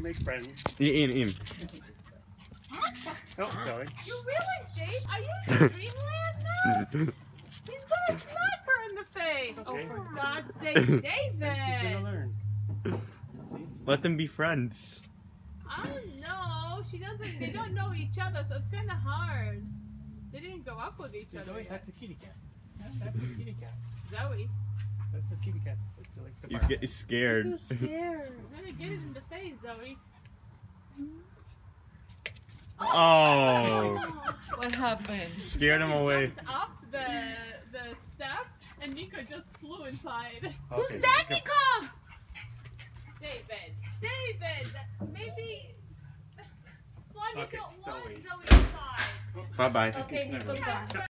make friends. In. Oh, sorry. You really, Jade? Are you in dreamland now? He's gonna smack her in the face. Okay. Oh, for God's sake, And she's David! gonna learn. See? Let them be friends. I don't know. They don't know each other, so it's kind of hard. They didn't go up with each See, other. Zoe, yet. that's a kitty cat. Yeah, that's a kitty cat. Zoe. That's a kitty cat. Like the He's scared. I'm gonna get it in the face, Zoe. Oh, What happened? scared him away. Jumped up the step, and Nico just flew inside. Who's Okay, that, go. Nico? David, maybe. Why you Okay, don't want Zoe. Zoe inside? Bye bye. Okay, Nico's gone.